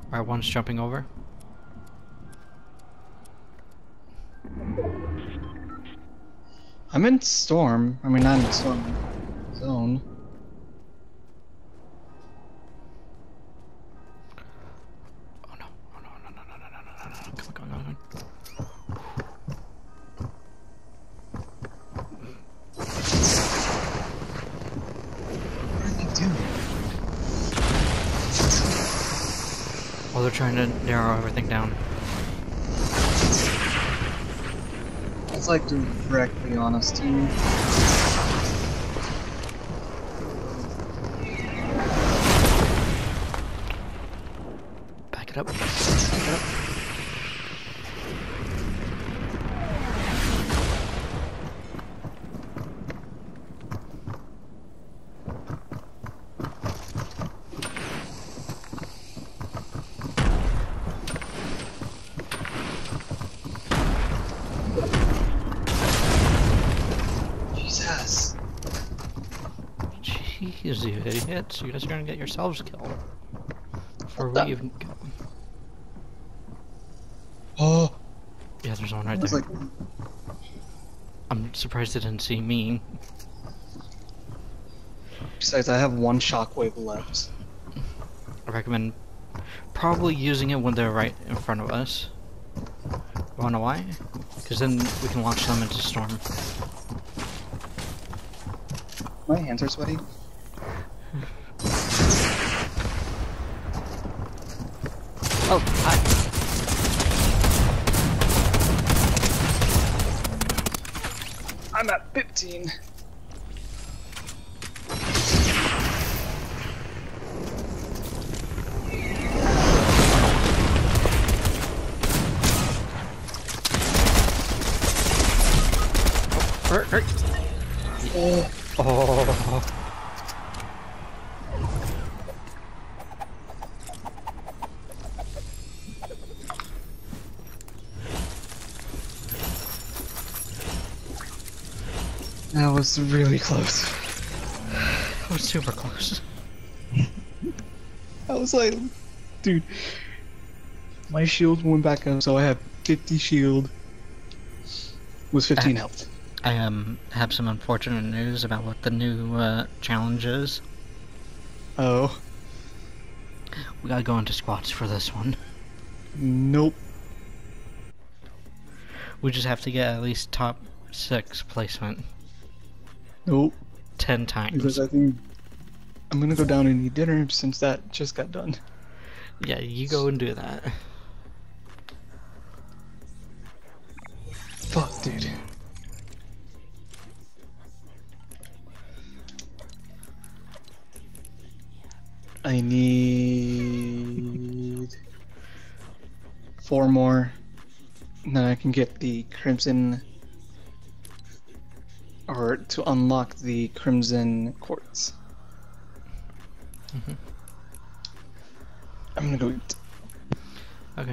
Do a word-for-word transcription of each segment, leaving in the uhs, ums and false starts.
Alright, one's jumping over. I'm in storm. I mean, not in storm zone. Oh no! Oh no! No! No! No! No! No! No! No! No! Come on! Come on! Come on! What are they doing? Oh, they're trying to narrow everything down. It's like directly on us too. Back it up. Back it up. Jesus. Jeez, you idiots. You guys are gonna get yourselves killed. Before we even go. Oh. Yeah, there's one right I was there. like, I'm surprised they didn't see me. besides, I have one shockwave left. I recommend probably using it when they're right in front of us. Wanna know why? Because then we can launch them into storm. My hands are sweaty. Oh, hi. I'm at fifteen. Hurt, hurt. Oh. Oh. That was really close. That was super close. I was like, dude, my shield went back up, so I have fifty shield. Was fifteen Uh, health. I um have some unfortunate news about what the new uh, challenge is. Oh. We gotta go into squats for this one. Nope. We just have to get at least top six placement Nope. ten times. Because I think I'm gonna go down and eat dinner since that just got done. Yeah, you go and do that. Fuck, dude. I need four more, and then I can get the crimson, or to unlock the crimson quartz. Mm-hmm. I'm gonna go eat. Okay.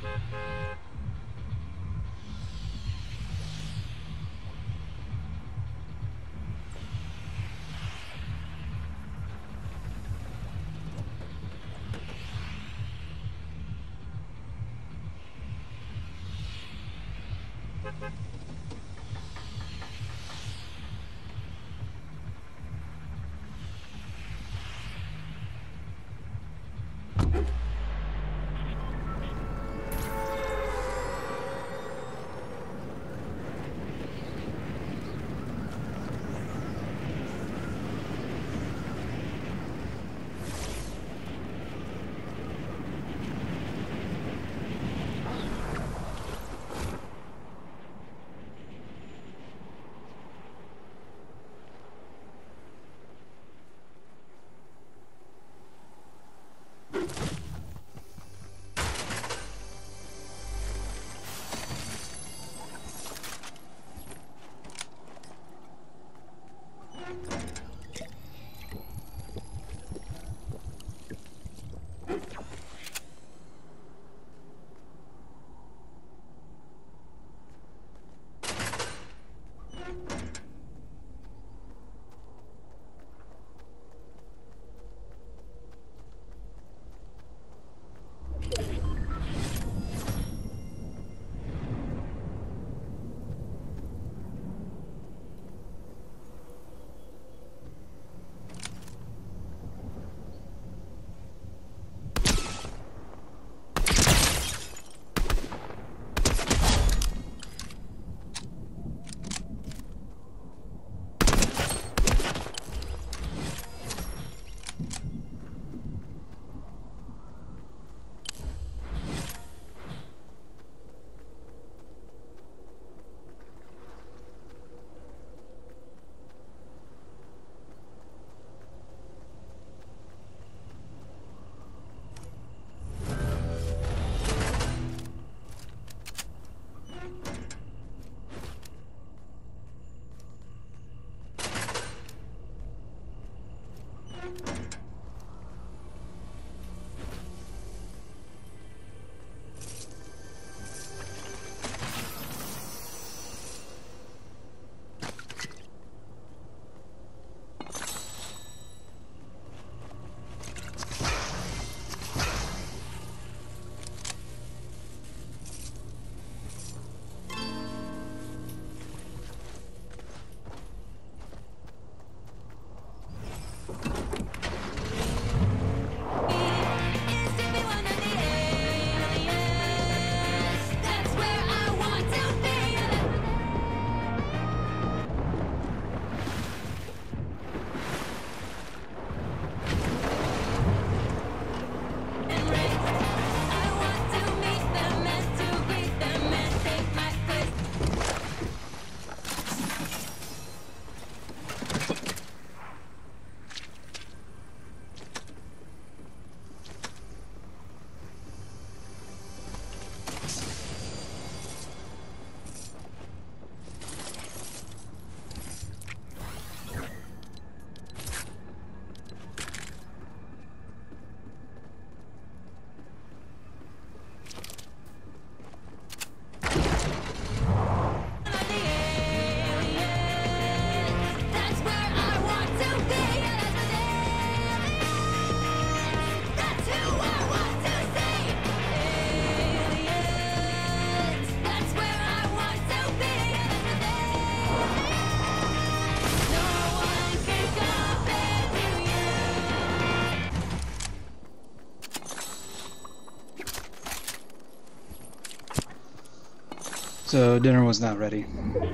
So dinner was not ready.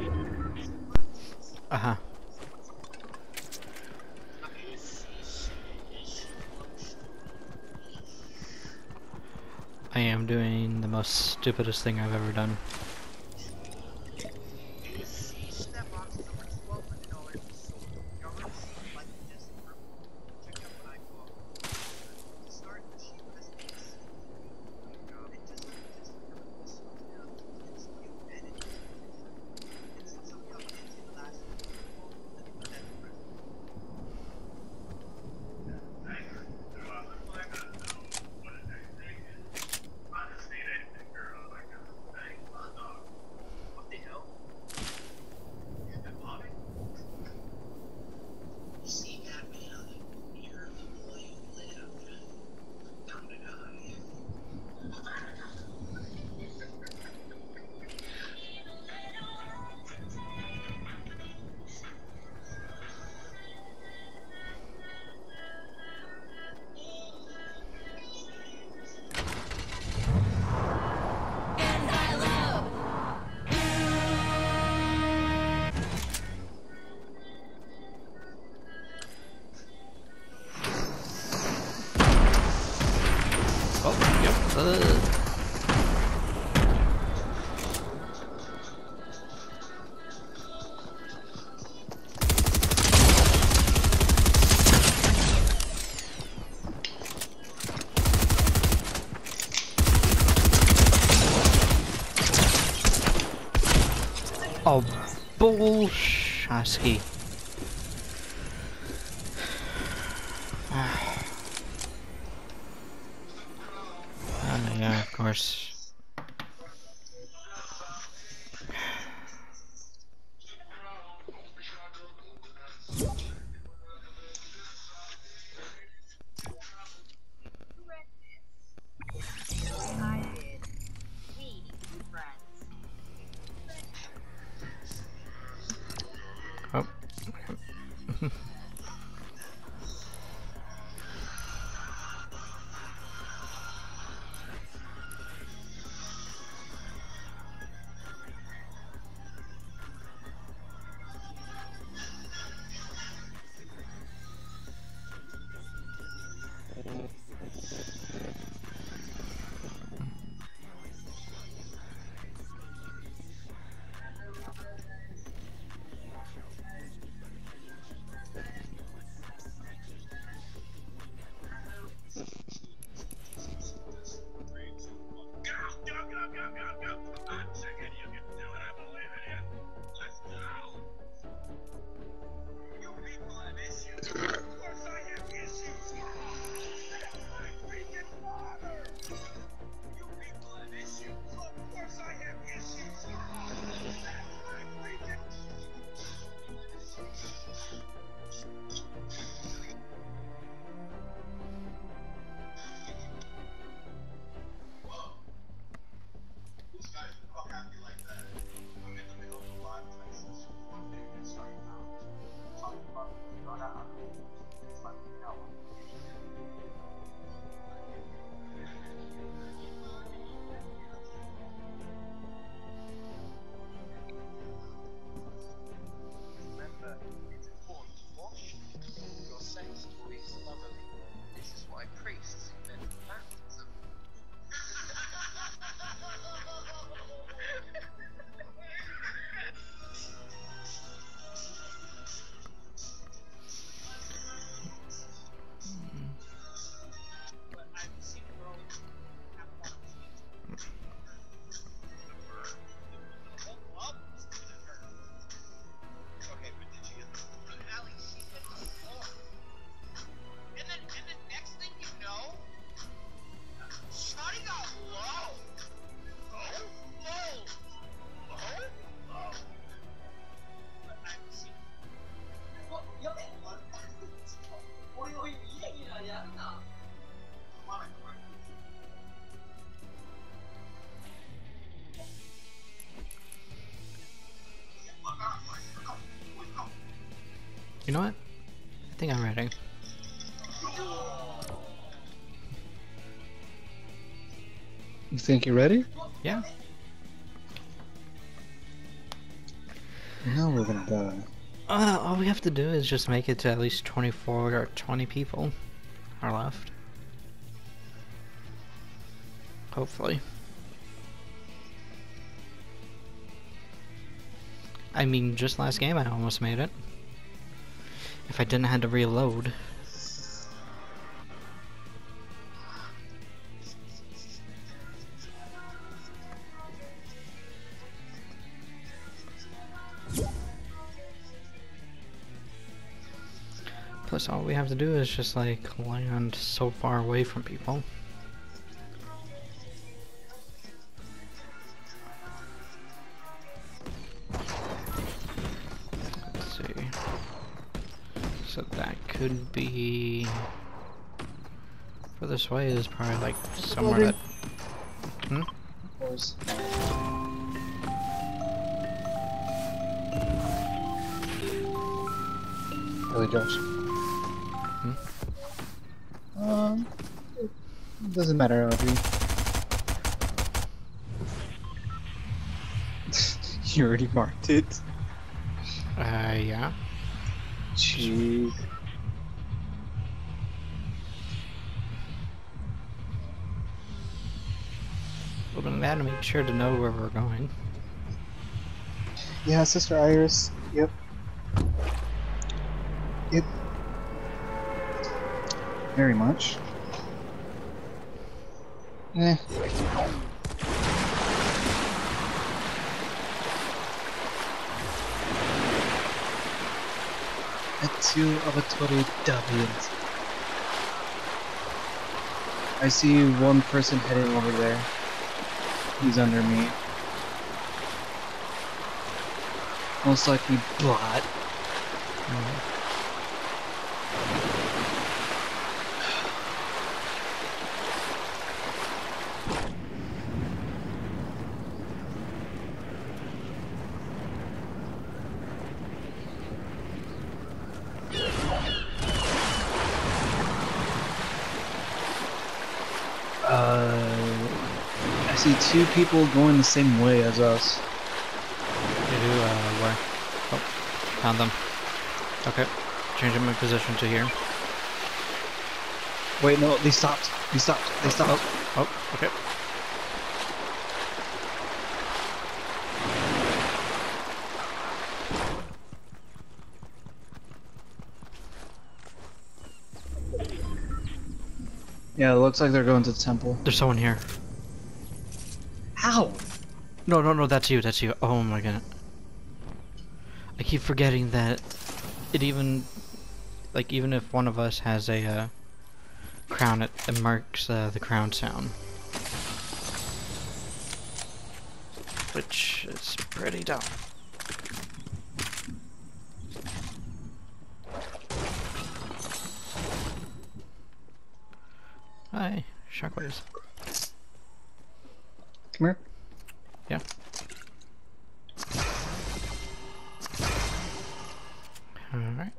Uh-huh. I am doing the most stupidest thing I've ever done. Uh. Oh, bullshasky. Ah, uh, yeah, of course. Oh. You know what? I think I'm ready. You think you're ready? Yeah. Now we're gonna die. Uh, all we have to do is just make it to at least twenty-four or twenty people are left. Hopefully. I mean, just last game I almost made it. If I didn't have to reload. Plus all we have to do is just like land so far away from people. Let's see. So that could be... For this way is probably like somewhere that... Hmm? Of course. Really, Josh? Hmm? Um, it doesn't matter, Audrey. You already marked it. Uh, yeah. Jeez. Well, then that make sure to know where we're going. Yeah, Sister Iris. Yep. Yep. Very much. Eh. A two of a total W. I see one person heading over there. He's under me. Most likely bot. Mm. Uh, I see two people going the same way as us. They do, uh, where? Oh, found them. Okay, changing my position to here. Wait, no, they stopped. They stopped. They stopped. Oh, oh, okay. Yeah, it looks like they're going to the temple. There's someone here. How? No, no, no, that's you, that's you. Oh my god. I keep forgetting that it even, like, even if one of us has a, uh, crown, it, it marks, uh, the crown sound. Which is pretty dumb. Hi, shockwaves. Come here. Yeah. Alright.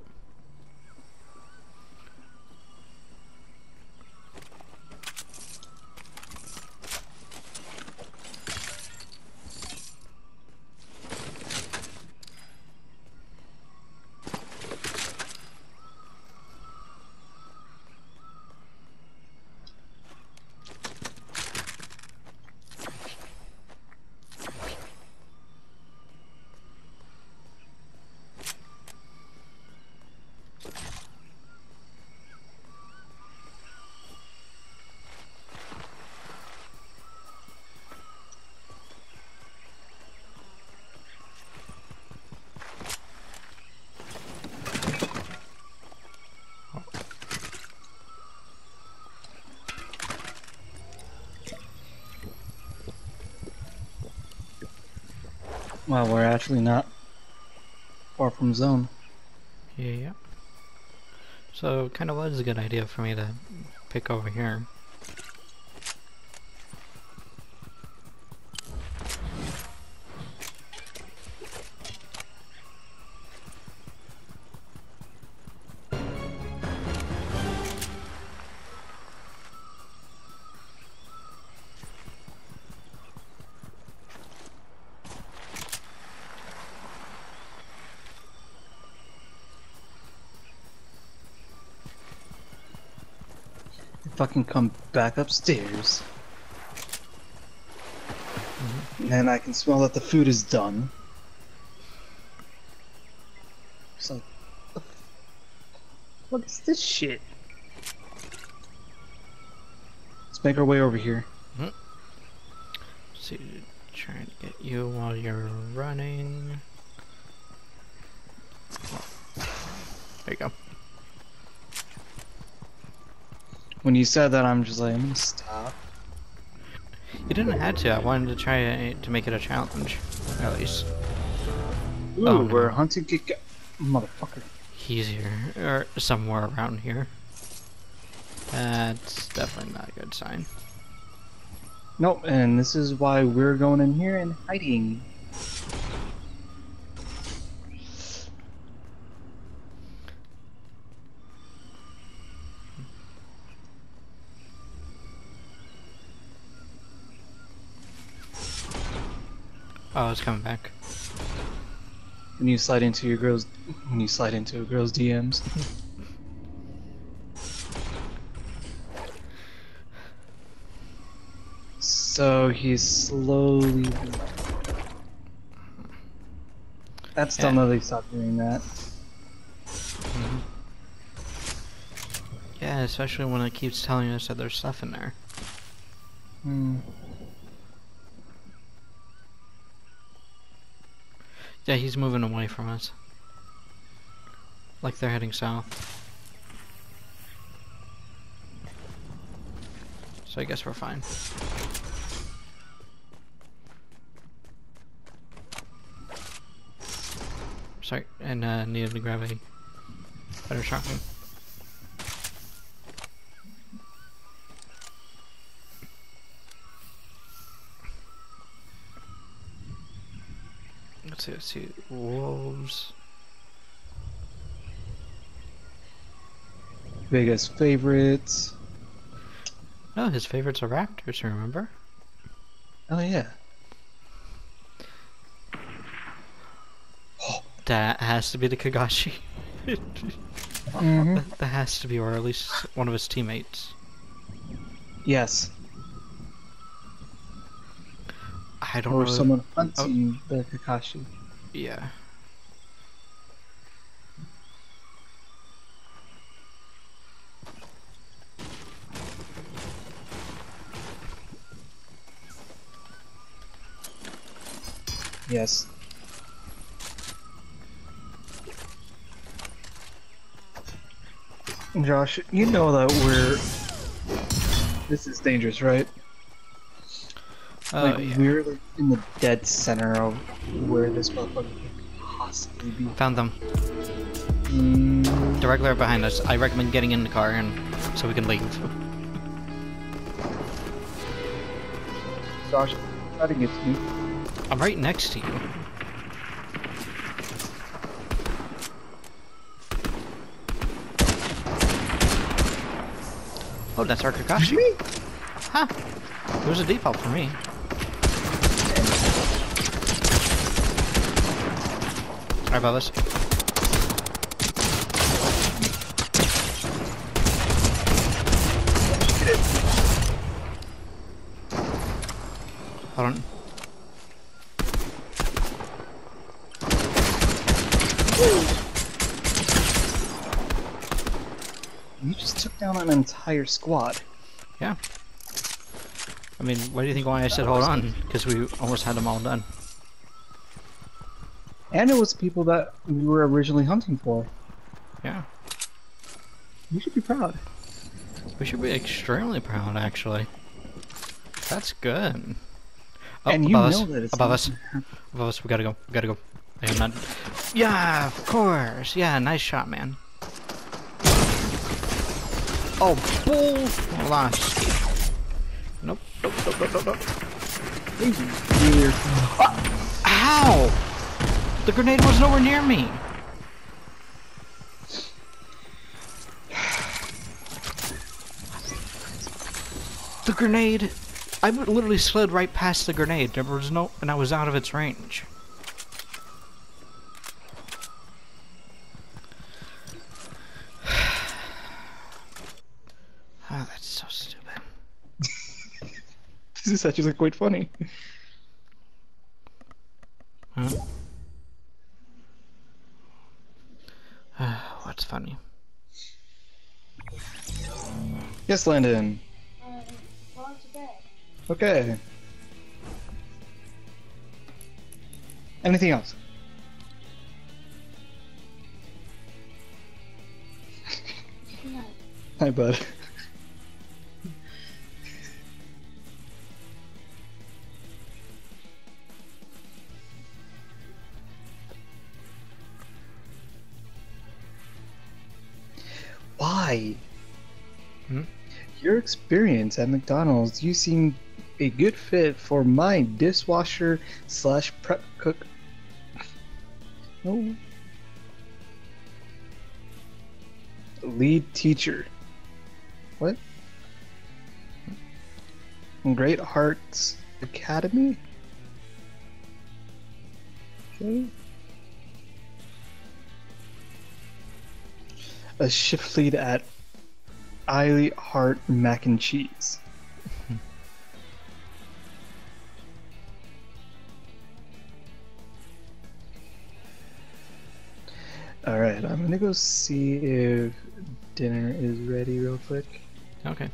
Well, we're actually not far from zone. Yeah, yeah. So, it kind of was a good idea for me to pick over here. Fucking come back upstairs. Mm-hmm. And I can smell that the food is done. It's like, what the fuck is this shit? Let's make our way over here. Mm-hmm. See, trying to get you while you're running. There you go. When you said that, I'm just like, I'm gonna stop. You didn't have to. I wanted to try to make it a challenge, at least. Ooh, Oh, we're no. hunting kick. Motherfucker. He's here, or somewhere around here. That's definitely not a good sign. Nope, and this is why we're going in here and hiding. Oh, it's coming back. When you slide into your girl's, when you slide into a girl's D Ms. So he's slowly. That's still Yeah. no they stopped doing that. Mm-hmm. Yeah, especially when it keeps telling us that there's stuff in there. Hmm. Yeah, he's moving away from us. Like they're heading south. So I guess we're fine. Sorry, and uh, needed to grab a better shotgun. Let's see, let's see. Wolves. Biggest favorites. No, his favorites are raptors, remember? Oh yeah. That has to be the Kagashi. Mm-hmm. that, that has to be, or at least one of his teammates. Yes. I don't Or know. someone If, hunting oh. the Kakashi. Yeah. Yes. Josh, you know that we're... This is dangerous, right? Oh, like, yeah. we're like, in the dead center of where this motherfucker could possibly be. Found them. Mm. Directly right behind us. I recommend getting in the car and so we can leave. Josh, try to get to me. I'm right next to you. Oh, that's our Kakashi. Huh. It was a default for me. Right above us. Hold on. You just took down an entire squad. Yeah. I mean, what do you think why I said hold on? Because we almost had them all done. And it was people that we were originally hunting for. Yeah. You should be proud. We should be extremely proud, actually. That's good. Oh, and above you us. know that it's Above not us. Above us. We gotta go. We gotta go. I am not. Yeah, of course. Yeah, nice shot, man. Oh, bull! Hold on. Nope. Nope. Nope. Nope. Nope. Nope. Weird. Ow! The grenade was nowhere near me. The grenade. I literally slid right past the grenade. There was no, and I was out of its range. Oh, that's so stupid. This is actually quite funny. Huh? What's funny? Yes, Landon. Uh, gone to bed. Okay. Anything else? No. Hi, bud. Why? Hmm? Your experience at McDonald's, you seem a good fit for my dishwasher slash prep cook. No. Lead teacher. What? Great Hearts Academy? Okay. A shift lead at Eiley Heart Mac and Cheese. Alright, I'm gonna go see if dinner is ready real quick. Okay.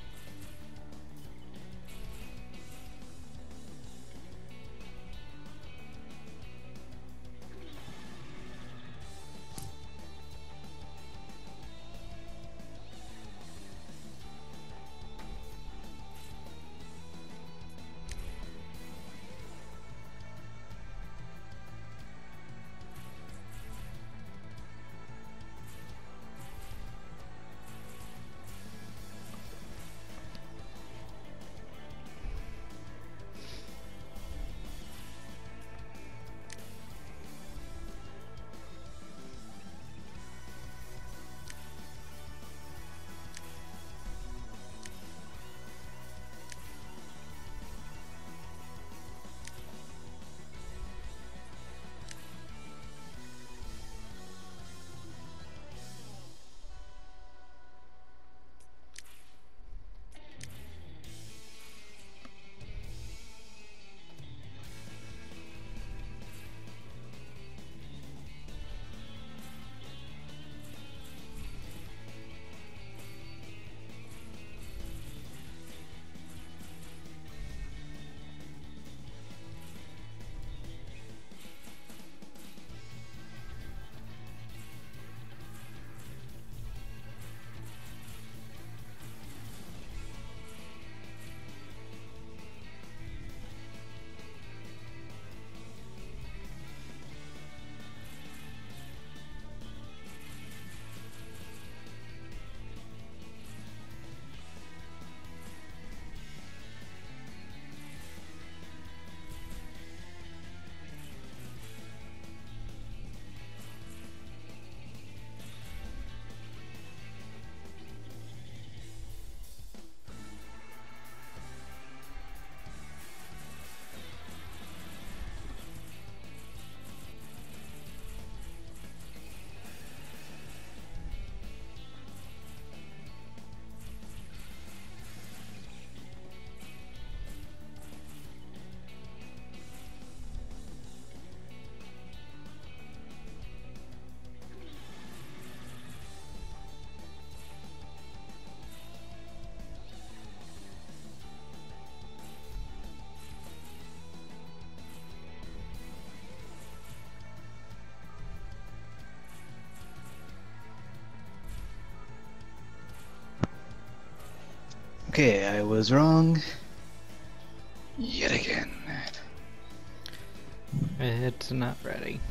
Okay, I was wrong. Yet again. It's not ready.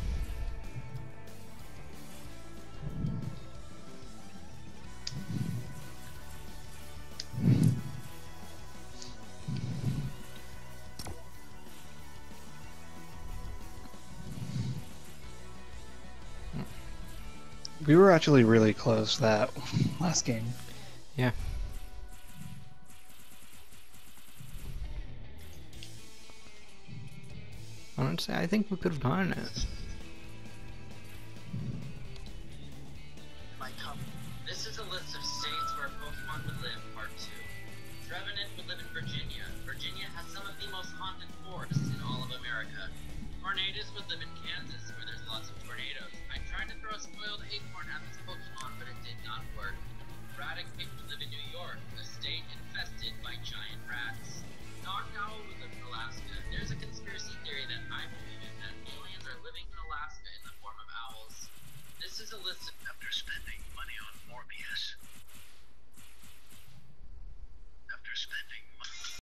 We were actually really close that last game. Yeah. Honestly, I think we could have gotten it. My cup. This is a list of states where Pokemon would live, part two. Trevenant would live in Virginia. Virginia has some of the most haunted forests in all of America. Tornadoes would live in Kansas, where there's lots of tornadoes. I tried to throw a spoiled acorn at this Pokemon, but it did not work. Raticate would live in New York, a state infested by giant rats. Noctowl would live in Alaska. There's a conspiracy theory that I believe in, that aliens are living in Alaska in the form of owls. This is a list of... After spending money on Morbius. After spending money...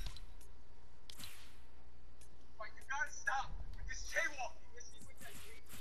You gotta stop with this jaywalking. This is what that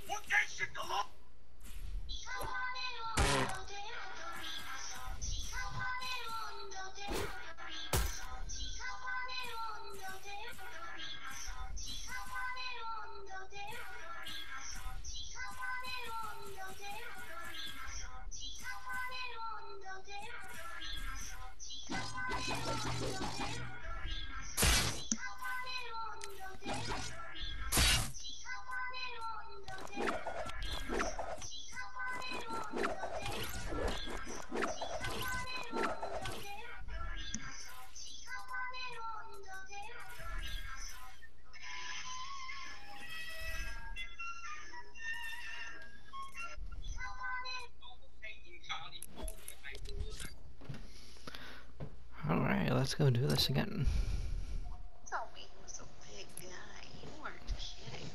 Alright, let's go do this again. Told me he was a big guy. You weren't kidding.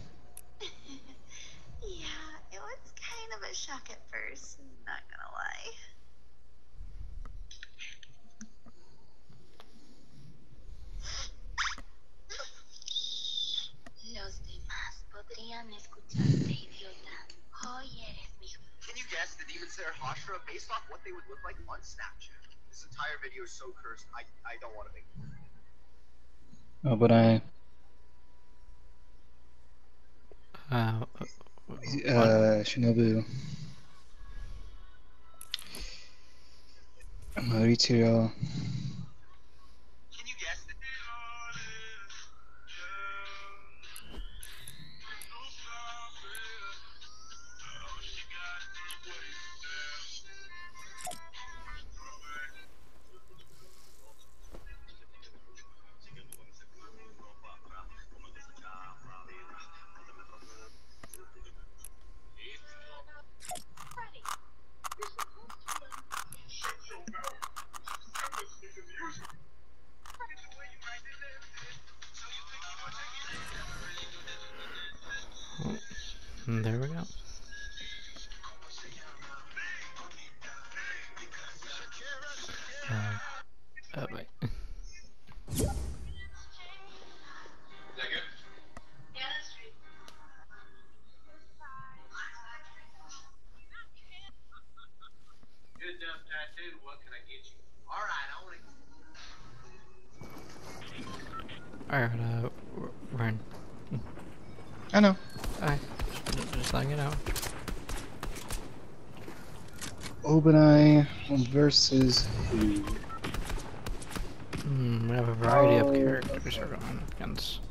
Yeah, it was kind of a shock at first, not gonna lie. Los demás podrían escucharte, idiota. Hoy eres mi... Can you guess the Demon Slayer Hashira based off what they would look like on Snapchat? This entire video is so cursed, I, I don't want to make it. Oh, but I. Uh, Uh, Shinobu. Mauricio. Can you guess the... Freddie, you're supposed to know. Shut your mouth. I'm listening to music. and there we go. Uh, oh wait. Is that good? Yeah, that's true. Good enough tattoo. What can I get you? All right, I want to. Alright, uh, we're in. I know. Alright, just, just letting you know. Obanai versus who? Hmm, we have a variety of Oh, characters we're going against.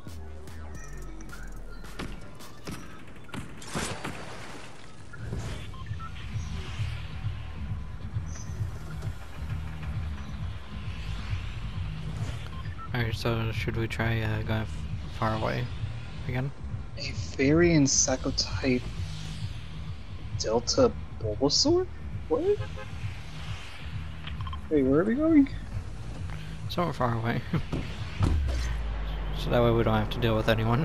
Alright, so should we try uh, going f far away again? A fairy and psycho type Delta Bulbasaur? What? Wait, where are we going? Somewhere far away. So that way we don't have to deal with anyone.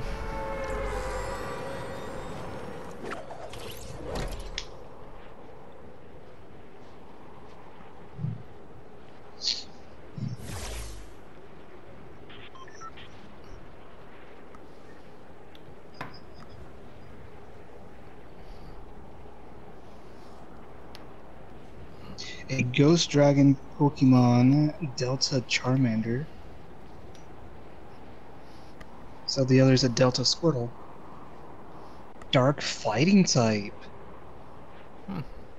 A Ghost Dragon Pokemon Delta Charmander. So the other is a Delta Squirtle. Dark Fighting type. Hmm.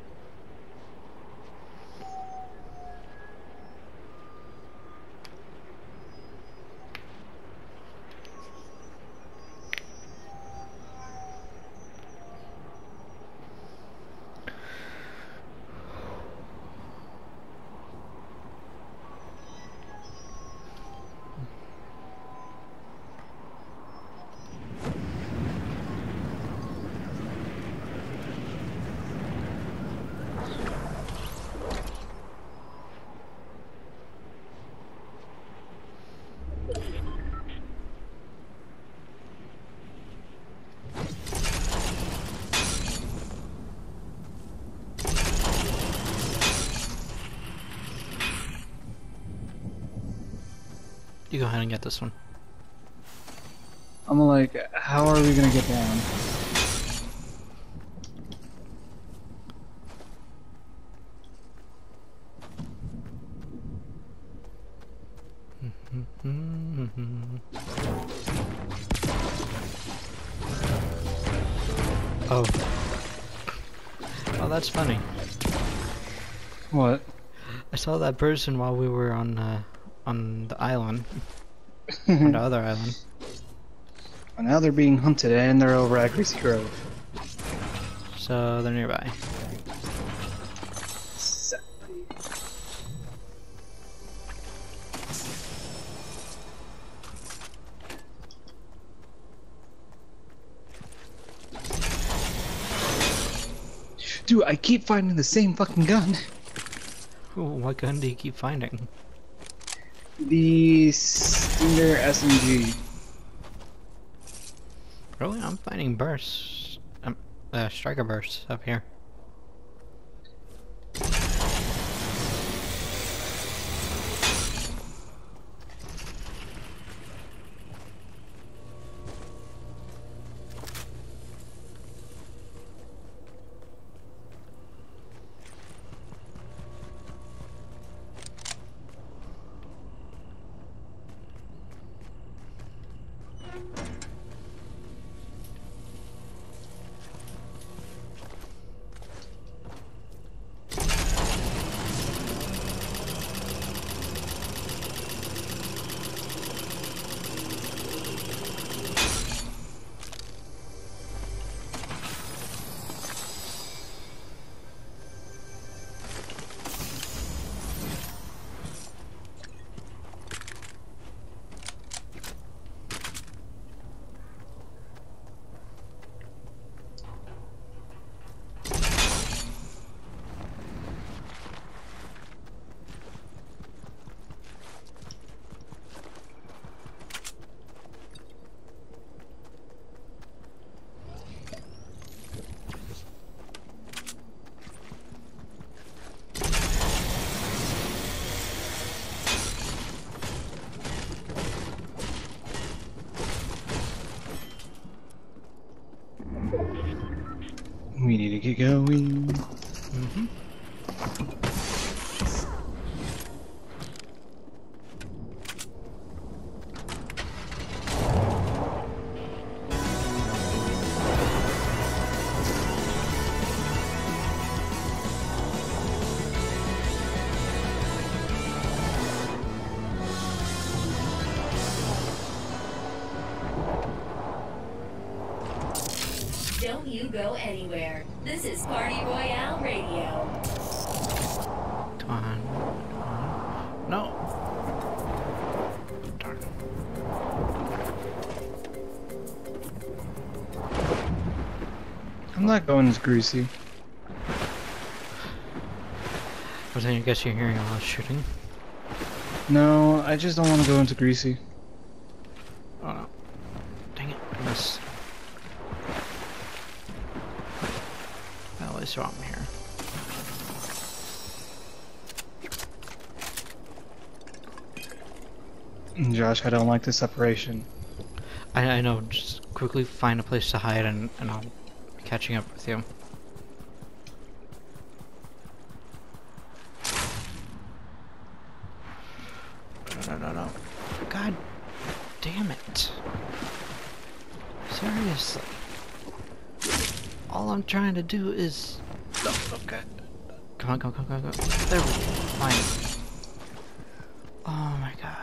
You go ahead and get this one. I'm like, how are we gonna get down? Oh. Oh, that's funny. What? I saw that person while we were on, uh, on the island, on the other island. And now they're being hunted and they're over at Greasy Grove. So they're nearby. Dude, I keep finding the same fucking gun. Ooh, what gun do you keep finding? The Stinger S M G. Really? I'm finding bursts. Um, uh, striker bursts up here. We need to get going. Mm-hmm. Don't you go anywhere. This is Party Royale Radio. Come on. Come on. No. Darn. I'm not going as Greasy. I was I guess you're hearing a lot of shooting. No, I just don't want to go into Greasy. Oh no. Dang it. I missed. Well, at least I'm here. Josh, I don't like the separation. I, I know, just quickly find a place to hide and, and I'll be catching up with you. No, no, no. God damn it. Seriously. All I'm trying to do is... No, okay. Come on, come on, come on, come on. There we go. Fine. Oh my god.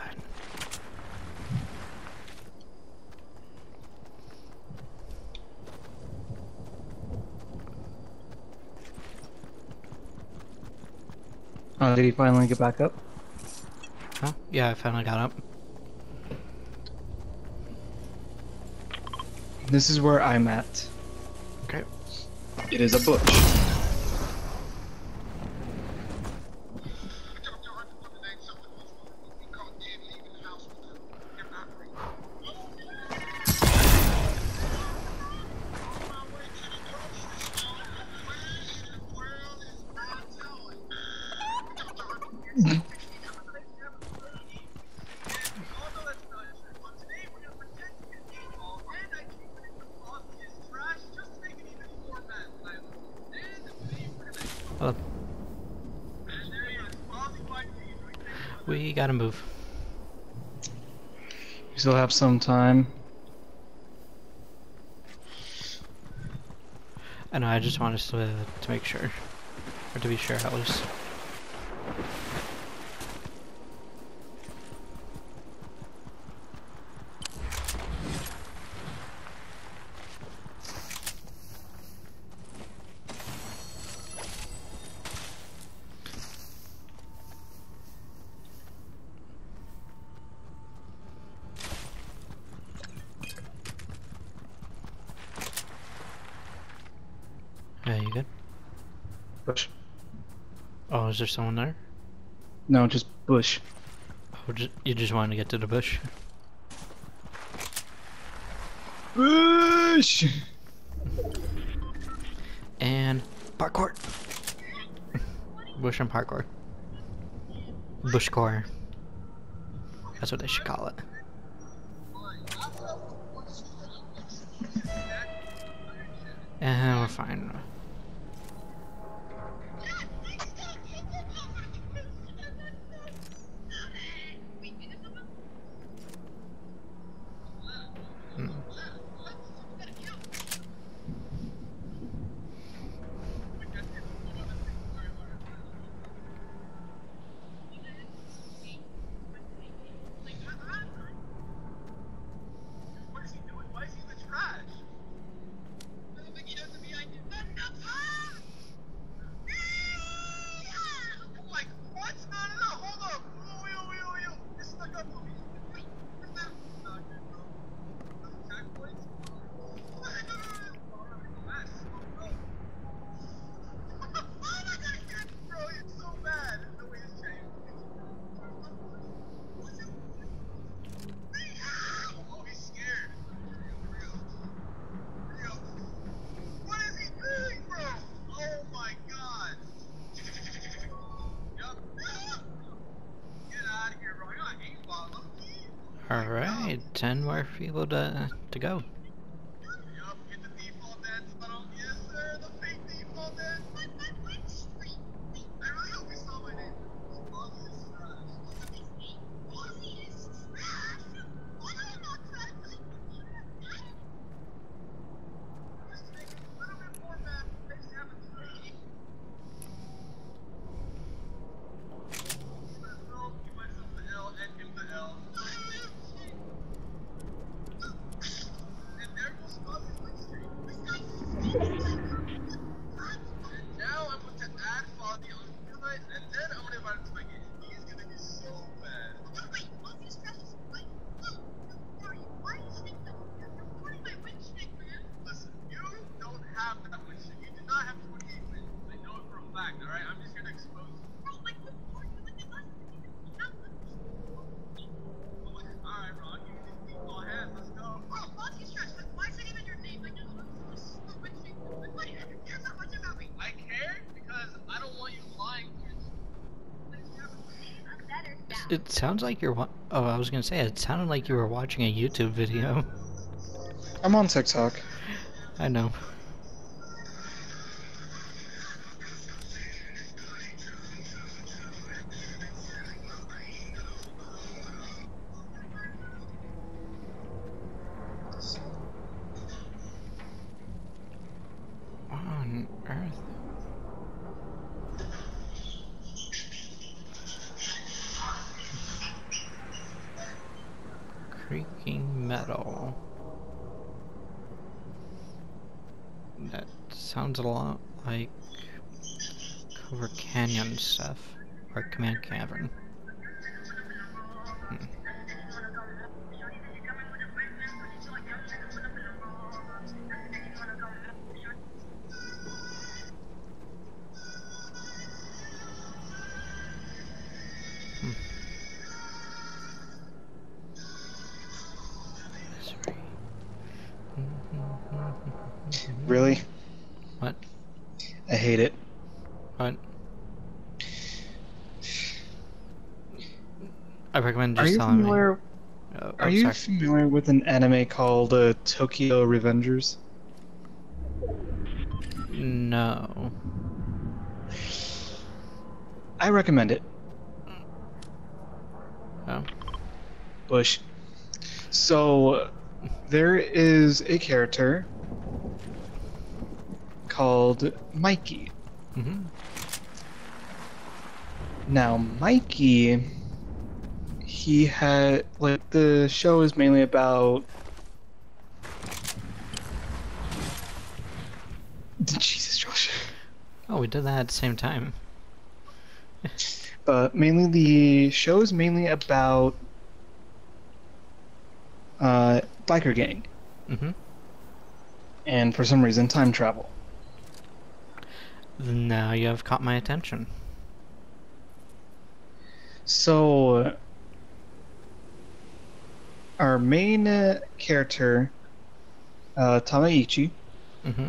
Oh, did he finally get back up? Huh? Yeah, I finally got up. This is where I'm at. Okay. It is a bush. Well, we gotta move. We still have some time. I know, I just want us to, to make sure. Or to be sure, at least. Bush. Oh, is there someone there? No, just bush. Oh, ju you just wanted to get to the bush? Bush! And parkour. Bush and parkour. Bushcore. That's what they should call it. And we're fine. Hmm. What is he doing? Why is he in the trash? I don't think he knows the behind you. I'm like, what? No, no, no, hold up. Oh, yo, yo, yo. It's stuck up on me. Wait, where's that? Not good, bro. Those attack points? What? No, no, no, no. Oh, no, that's so low. Oh my god, bro, it's so bad. The way it's changed. What's it? Oh, he's scared. Here we go. What is he doing, bro? Oh my god. Yup. Get out of here, bro. I got eight ball. Alright, ten more people to to go. Yup, get the default dance button. Yes, sir. The fake default dance. What, what, what? Wait, I really hope we saw my name. Ozzy is trash. Ozzy is trash. Ozzy is not trash. Just make it a little bit more mad. Makes you have a three. No, give myself the L and him the L. And there goes Ozzy's win streak. And now I'm going to add Foggy on Fortnite, and then I'm going to invite him to my game. He's going to be so bad. No, wait, Ozzy's trash is like, oh, who are you? Why are you saying that? You're recording my win streak, man. Listen, you don't have that win streak. You do not have twenty-eight wins. I know it for a fact, alright? I'm just here to expose you. Bro, like, what are you with the last Alright, bro, I'll give you these deep ball hands. Let's go. Bro, Ozzy's trash. Like, why is that even your name? Like, you're this is the win streak. Like, why do you care so much about me? I care because I don't want you lying to yourself. It sounds like you're wa- oh, I was gonna say, it sounded like you were watching a YouTube video. I'm on TikTok. I know. What on earth? Creaking metal. That sounds a lot like Cover Canyon stuff, or Command Cavern. Hmm. Really? What? I hate it. What? I recommend Are just you telling familiar? me. Oh, Are oh, you sorry. familiar with an anime called uh, Tokyo Revengers? No. I recommend it. Oh. Bush. So there is a character called Mikey. Mm-hmm. Now, Mikey, he had, like, the show is mainly about. Jesus, Josh. Oh, we did that at the same time. But mainly the show is mainly about uh, biker gang, Mm-hmm. and for some reason, time travel. Now you have caught my attention. So, our main uh, character, uh, Tamaichi, Mm-hmm.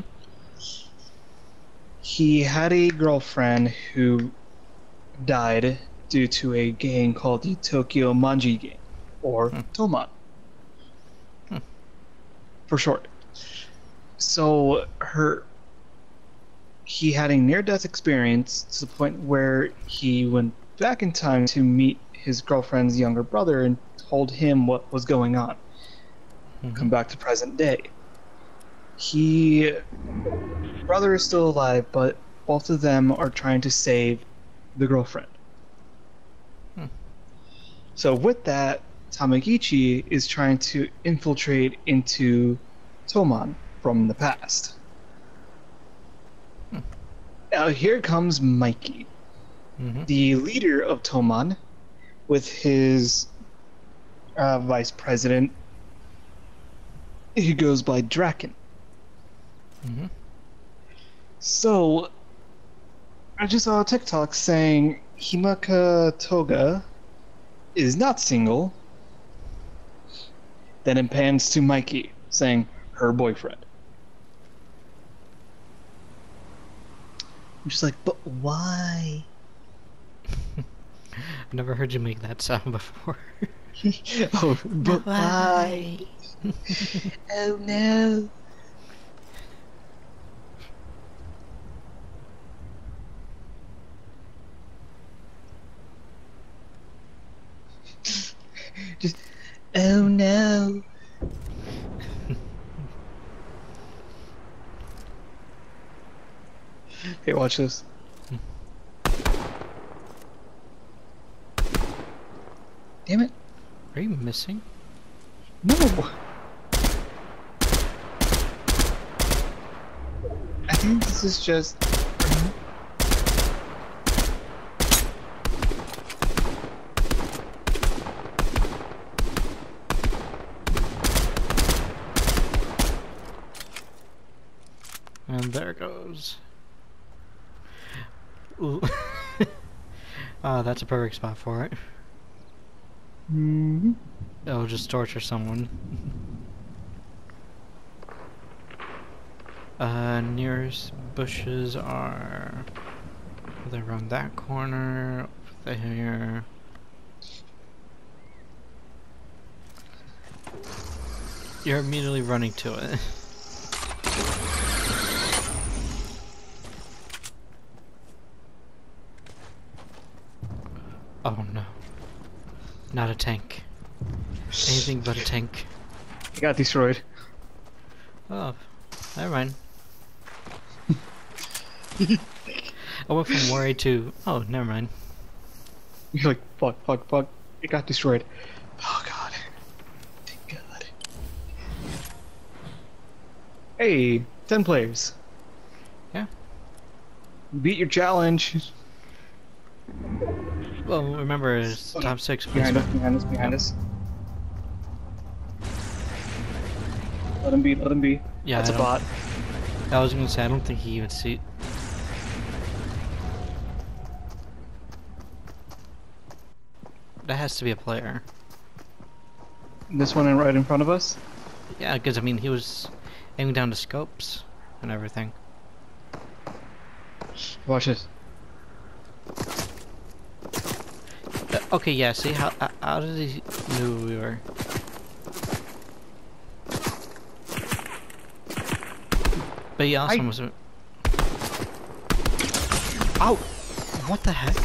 he had a girlfriend who died due to a gang called the Tokyo Manji Gang, or Hmm. Toman, Hmm. for short. So her, he had a near-death experience to the point where he went back in time to meet his girlfriend's younger brother and told him what was going on. Mm-hmm. Come back to present day. He, brother is still alive, but both of them are trying to save the girlfriend. Hmm. So with that, Tamagichi is trying to infiltrate into Toman from the past. Hmm. Now here comes Mikey, Mm-hmm. the leader of Toman, with his uh, vice president, who goes by Draken. Mm-hmm. So, I just saw a TikTok saying Himaka Toga is not single. Then it pans to Mikey, saying her boyfriend. I'm just like, but why? I've never heard you make that sound before. Oh, but why? Oh no. Just, oh no. Hey, watch this. Damn it. Are you missing? No. I think this is just. And there it goes. Ooh. Ah, that's a perfect spot for it. Mm-hmm. It'll just torture someone. Uh, nearest bushes are... They run that corner, over there. You're immediately running to it. Oh no. Not a tank. Anything but a tank. It got destroyed. Oh, never mind. I went from worry to, oh, never mind. You're like, fuck, fuck, fuck. It got destroyed. Oh god. Thank god. Hey, ten players. Yeah. Beat your challenge. Well, remember, it's top six. Behind us, behind us, behind us. Let him be, let him be. Yeah, That's I a don't- bot. I was gonna say, I don't think he even see. That has to be a player. This one right in front of us? Yeah, because I mean, he was aiming down the scopes and everything. Watch this. Uh, okay, yeah. See how uh, how did he knew we were? But he also I- was. Ow! What the heck?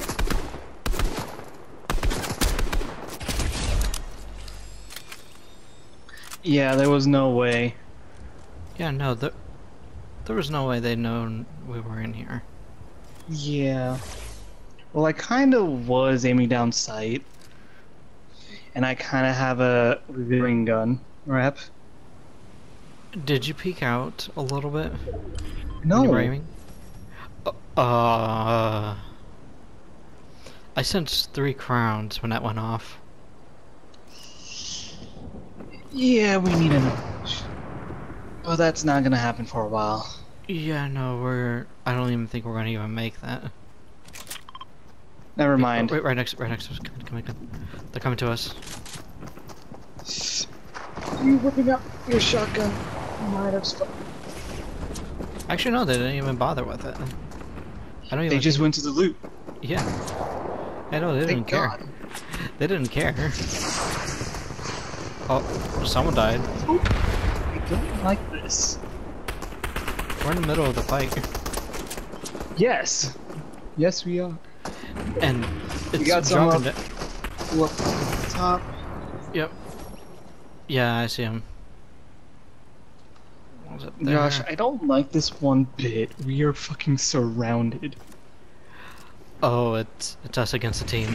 Yeah, there was no way. Yeah, no, there, there was no way they'd known we were in here. Yeah. Well, I kind of was aiming down sight. And I kind of have a ring gun rep. Did you peek out a little bit when No. you were aiming? Uh, uh, I sensed three crowns when that went off. Yeah, we need an. Oh, that's not gonna happen for a while. Yeah, no, we're. I don't even think we're gonna even make that. Never Wait, mind. oh, wait, right next, right next to us. Come, come, come. They're coming to us. You whipping up your shotgun? Might have spun. Actually, no, they didn't even bother with it. I don't even. They just think- went to the loot. Yeah. I know they didn't Thank care. God. They didn't care. Oh, someone died. I don't like this. We're in the middle of the fight, Yes. Yes, we are. and it's got some dropping. up. it. Look, top. Yep. Yeah, I see him. What was it there? Gosh, I don't like this one bit. We are fucking surrounded. Oh, it's it's us against the team.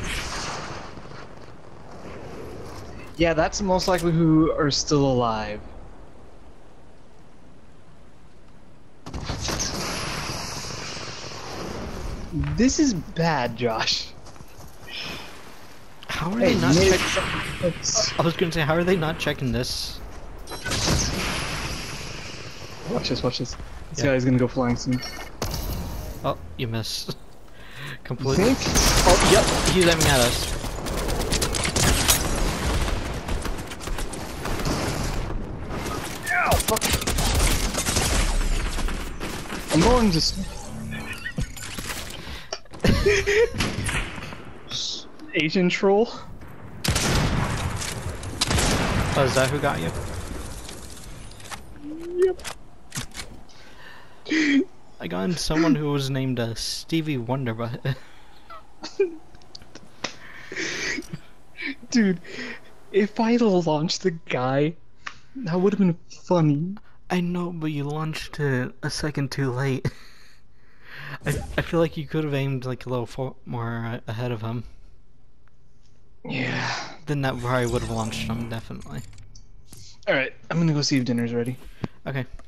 Yeah, that's most likely who are still alive. This is bad, Josh. How are Hey, they not mid- checking? I was gonna say, how are they not checking this? Watch this, watch this. This Yeah. guy's gonna go flying soon. Oh, you missed. You Completely. think? Oh, yep, he's aiming at us. Ow, fuck. I'm going to. s- Asian troll? Oh, is that who got you? Yep. I got in someone who was named uh, Stevie Wonderbutt. Dude, if I launched the guy, that would have been funny. I know, but you launched it a second too late. I, I feel like you could have aimed like a little fo more uh, ahead of him. Yeah. Then that probably would have launched him, definitely. Alright, I'm gonna go see if dinner's ready. Okay.